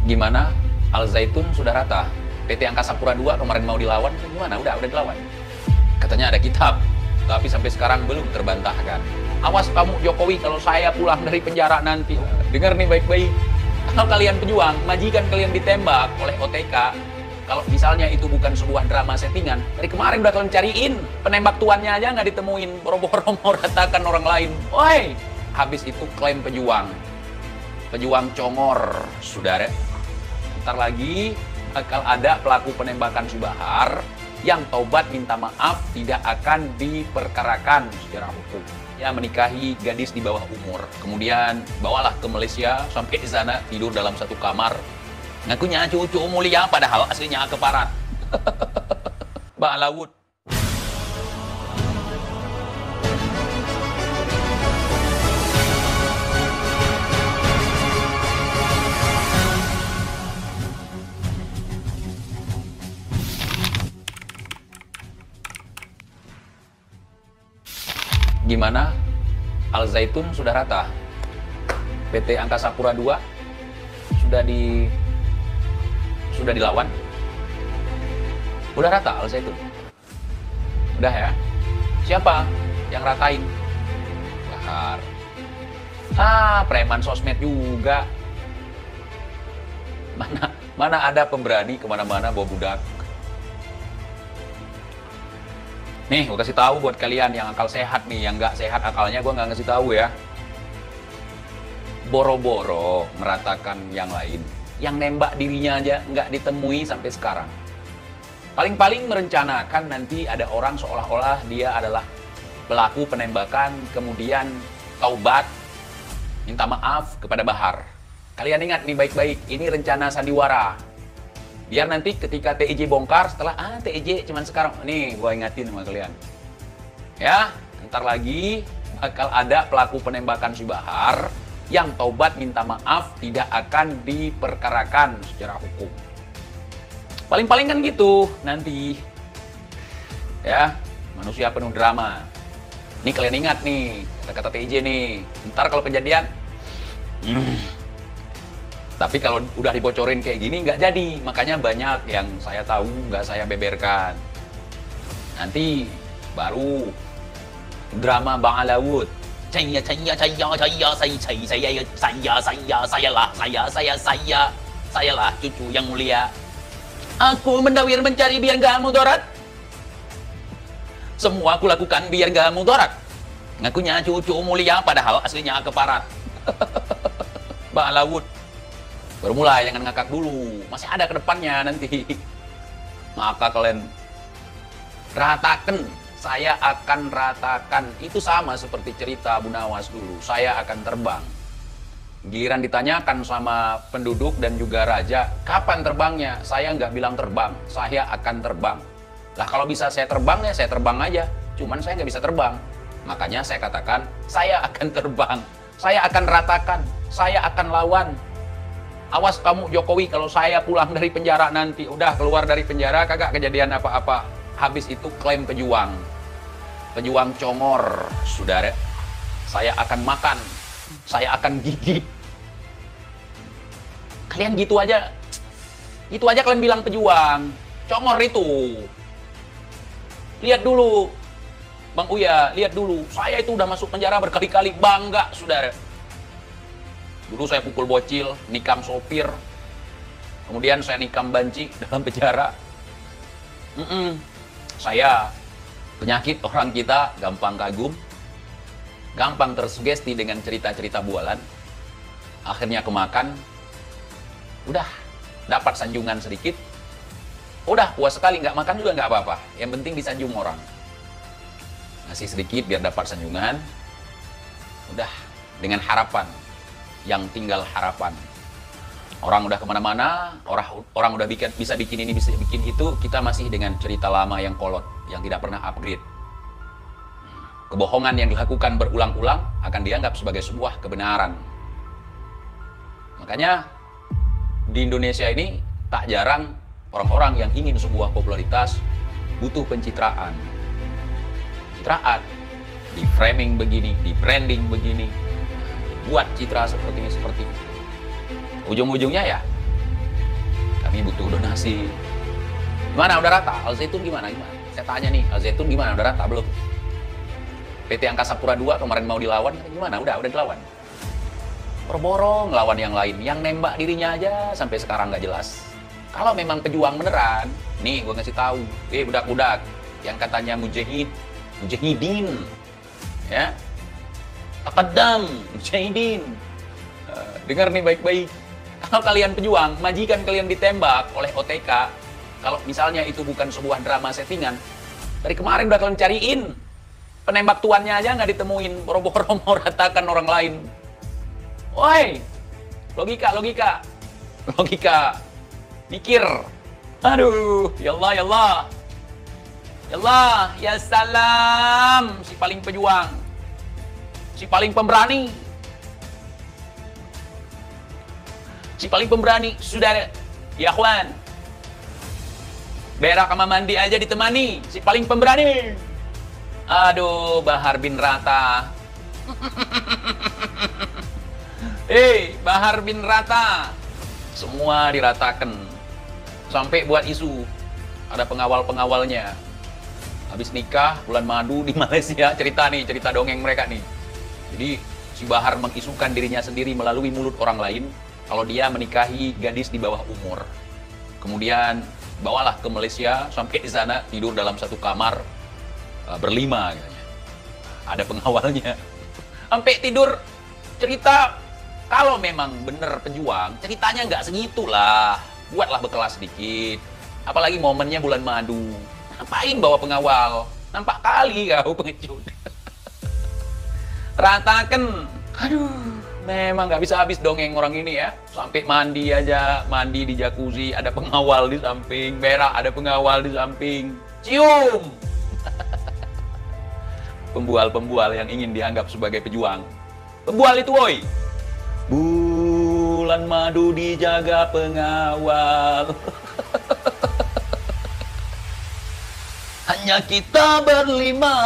Gimana? Al Zaitun sudah rata. PT Angkasa Pura II kemarin mau dilawan, gimana? Udah dilawan. Katanya ada kitab, tapi sampai sekarang belum terbantahkan. Awas kamu Jokowi kalau saya pulang dari penjara nanti. Dengar nih baik-baik. Kalau kalian pejuang, majikan kalian ditembak oleh OTK, kalau misalnya itu bukan sebuah drama settingan, dari kemarin udah kalian cariin, penembak tuannya aja nggak ditemuin, boro-boro mau ratakan orang lain. Woi, habis itu klaim pejuang congor, saudara. Ntar lagi bakal ada pelaku penembakan Subahar yang taubat minta maaf tidak akan diperkarakan secara hukum. Ya, menikahi gadis di bawah umur. Kemudian bawalah ke Malaysia, sampai di sana tidur dalam satu kamar. Ngakunya cucu mulia padahal aslinya keparat. Mbak Laut. Gimana? Al Zaitun sudah rata. PT Angkasa Pura II sudah dilawan. Udah rata Al Zaitun. Udah ya. Siapa yang ratain? Bahar. Preman sosmed juga. Mana ada pemberani kemana-mana bawa budak. Nih, gue kasih tahu buat kalian yang akal sehat nih, yang nggak sehat akalnya gue nggak ngasih tahu ya. Boro-boro meratakan yang lain, yang nembak dirinya aja nggak ditemui sampai sekarang. Paling-paling merencanakan nanti ada orang seolah-olah dia adalah pelaku penembakan, kemudian taubat, minta maaf kepada Bahar. Kalian ingat nih baik-baik, ini rencana sandiwara. Biar nanti ketika TIJ bongkar, setelah TIJ cuman sekarang, nih gue ingatin sama kalian. Ya, ntar lagi bakal ada pelaku penembakan Subahar yang taubat minta maaf tidak akan diperkarakan secara hukum. Paling-paling kan gitu nanti. Ya, manusia penuh drama. Nih kalian ingat nih, kata-kata TIJ nih. Ntar kalau kejadian, tapi kalau udah dibocorin kayak gini nggak jadi, makanya banyak yang saya tahu nggak saya beberkan. Nanti baru drama Bang Alawud. Saya lah cucu yang mulia. Aku mendawir mencari biar nggak mudarat. Semua aku lakukan biar nggak mudarat. Ngakunya cucu mulia padahal aslinya keparat. Bang Alawud. Baru mulai, jangan ngakak dulu. Masih ada ke depannya nanti. Maka kalian ratakan. Saya akan ratakan. Itu sama seperti cerita Bu Nawas dulu. Saya akan terbang. Giliran ditanyakan sama penduduk dan juga raja, kapan terbangnya? Saya nggak bilang terbang. Saya akan terbang. Lah kalau bisa saya terbang ya saya terbang aja. Cuman saya nggak bisa terbang. Makanya saya katakan, saya akan terbang. Saya akan ratakan. Saya akan lawan. Awas kamu Jokowi kalau saya pulang dari penjara nanti. Udah keluar dari penjara kagak kejadian apa-apa. Habis itu klaim pejuang congor, saudara. Saya akan makan, saya akan gigit. Kalian gitu aja kalian bilang pejuang congor itu. Lihat dulu Bang Uya, lihat dulu. Saya itu udah masuk penjara berkali-kali, bangga saudara. Dulu saya pukul bocil, nikam sopir, kemudian saya nikam banci dalam penjara. Saya penyakit orang kita gampang kagum, gampang tersugesti dengan cerita-cerita bualan. Akhirnya kemakan, udah dapat sanjungan sedikit, udah puas sekali, nggak makan juga nggak apa-apa. Yang penting disanjung orang. Ngasih sedikit biar dapat sanjungan, udah dengan harapan. Yang tinggal harapan. Orang udah kemana-mana, orang udah bisa bikin ini, bisa bikin itu, kita masih dengan cerita lama yang kolot, yang tidak pernah upgrade. Kebohongan yang dilakukan berulang-ulang akan dianggap sebagai sebuah kebenaran. Makanya di Indonesia ini tak jarang orang-orang yang ingin sebuah popularitas butuh pencitraan. Citraan, di framing begini, di branding begini, buat citra seperti ini, seperti itu. Ujung-ujungnya ya Ini butuh donasi. Gimana, udah rata? Al Zaitun gimana? Saya tanya nih, Al Zaitun gimana? Udah rata belum? PT Angkasa Pura II kemarin mau dilawan, gimana? Udah dilawan. Boro-boro ngelawan yang lain, yang nembak dirinya aja sampai sekarang nggak jelas. Kalau memang pejuang beneran, nih gue ngasih tahu, budak-budak yang katanya mujahidin, ya, taqaddam, mujahidin. Dengar nih baik-baik. Kalau kalian pejuang, majikan kalian ditembak oleh OTK, kalau misalnya itu bukan sebuah drama settingan, dari kemarin udah kalian cariin, penembak tuannya aja nggak ditemuin, boro-boro mau ratakan orang lain. Woi, logika, mikir. Aduh, ya Allah, ya salam, si paling pejuang, si paling pemberani, sudah, ya kawan, berak sama mandi aja ditemani, si paling pemberani. Aduh, Bahar bin Rata. Bahar bin Rata. Semua diratakan. Sampai buat isu. Ada pengawal-pengawalnya. Habis nikah, bulan madu di Malaysia. Cerita dongeng mereka nih. Jadi, si Bahar mengisukan dirinya sendiri melalui mulut orang lain. Kalau dia menikahi gadis di bawah umur. Kemudian, bawalah ke Malaysia. Sampai di sana, tidur dalam satu kamar. Berlima, katanya. Ada pengawalnya. Sampai tidur, cerita. Kalau memang bener pejuang, ceritanya nggak segitulah. Buatlah berkelas sedikit. Apalagi momennya bulan madu. Ngapain bawa pengawal? Nampak kali kau pengecut. Ratakan. Aduh, memang nggak bisa habis dongeng orang ini ya. Sampai mandi aja, mandi di jacuzzi, ada pengawal di samping. Berak, ada pengawal di samping. Cium. Pembual-pembual yang ingin dianggap sebagai pejuang. Pembual itu, woi. Bulan madu dijaga pengawal. Hanya kita berlima.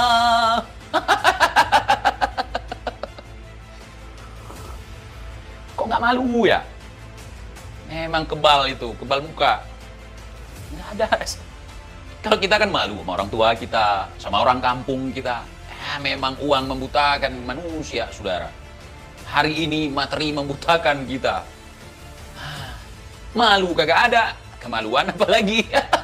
Kok nggak malu ya? Memang kebal itu, kebal muka. Nggak ada. Kalau kita kan malu sama orang tua kita, sama orang kampung kita. Memang uang membutakan manusia, saudara. Hari ini materi membutakan kita. Malu kagak ada. Kemaluan apa lagi?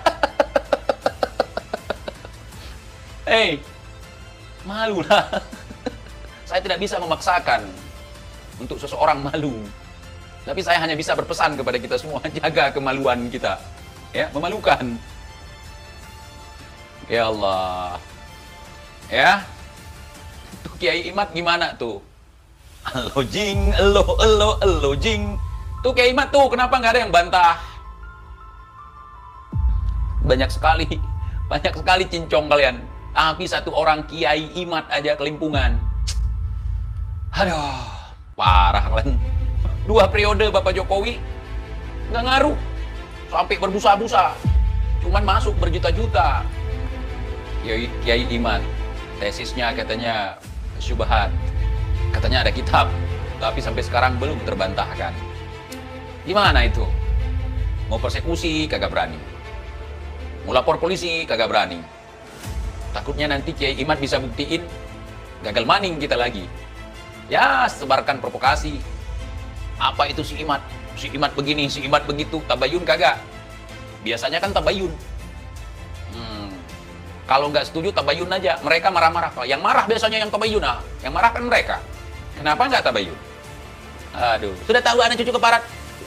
Malulah. Saya tidak bisa memaksakan untuk seseorang malu. Tapi saya hanya bisa berpesan kepada kita semua, jaga kemaluan kita. Ya, memalukan. Ya Allah. Ya. Tuh Kiai Imat gimana tuh? Elo jing, elo jing. Tuh Kiai Imat tuh, kenapa nggak ada yang bantah? Banyak sekali cincong kalian. Tapi satu orang Kiai Imat aja kelimpungan. Aduh, parah kalian. 2 periode Bapak Jokowi nggak ngaruh. Sampai berbusa-busa. Cuman masuk berjuta-juta. Kiai Imat, tesisnya katanya syubhat. Katanya ada kitab, tapi sampai sekarang belum terbantahkan. Gimana itu? Mau persekusi, kagak berani. Mau lapor polisi, kagak berani. Takutnya nanti Kiai Imat bisa buktiin, gagal maning kita lagi. Ya, sebarkan provokasi. Apa itu si Imat? Si Imat begini, si Imat begitu. Tabayun kagak? Biasanya kan tabayun. Kalau nggak setuju, tabayun aja. Mereka marah-marah. Yang marah biasanya yang tabayun. Yang marah kan mereka. Kenapa nggak tabayun? Aduh, sudah tahu anak cucu keparat.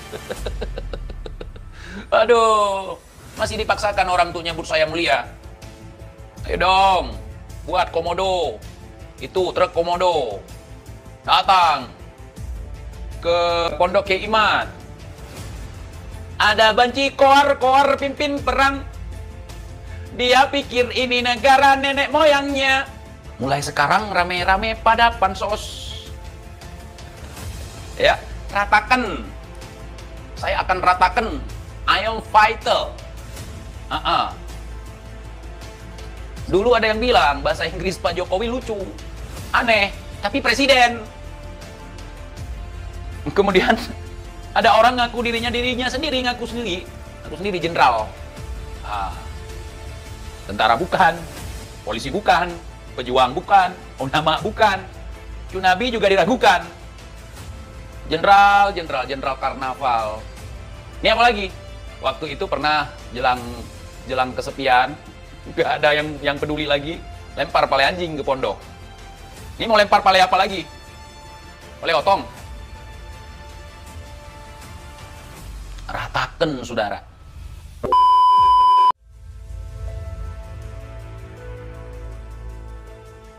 Aduh, masih dipaksakan orang tuh nyebut saya mulia. Ayo dong, buat komodo. Itu truk komodo. Datang ke Pondok Kiai Imat. Ada banci koar pimpin perang. Dia pikir ini negara nenek moyangnya. Mulai sekarang rame-rame pada pansos. Ya, ratakan. Saya akan ratakan. I am fighter. Dulu ada yang bilang bahasa Inggris Pak Jokowi lucu. Aneh, tapi presiden. Kemudian ada orang ngaku dirinya sendiri, ngaku sendiri. Aku sendiri jenderal. Ah, tentara bukan, polisi bukan, pejuang bukan, ulama bukan, Cunabi juga diragukan. Jenderal karnaval. Ini apa lagi? Waktu itu pernah jelang kesepian, nggak ada yang peduli lagi, lempar pale anjing ke pondok. Ini mau lempar pale apa lagi? Pale otong. Ratakan, saudara.